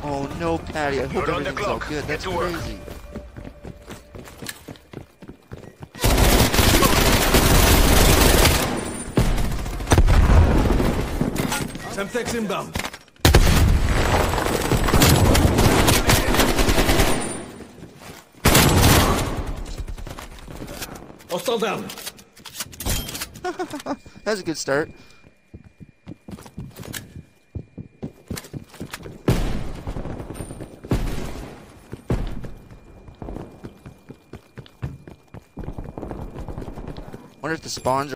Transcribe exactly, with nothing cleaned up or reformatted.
Oh no, Patty. I hope You're on the everything's all clock. good. Get That's to work. crazy. Semtex inbound. Hostile down. That's a good start. Wonder if the spawns